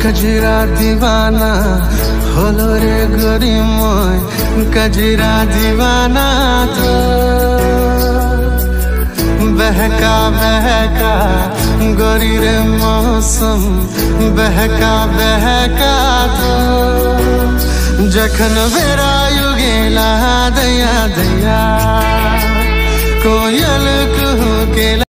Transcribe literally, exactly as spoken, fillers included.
कजरा दीवाना होलो रे गोरी मोय कजरा दीवाना तो बहका बहका गोरी रे मौसम बहका बहका तो जखन बेरा युगेला दया दया कोयल कुहू के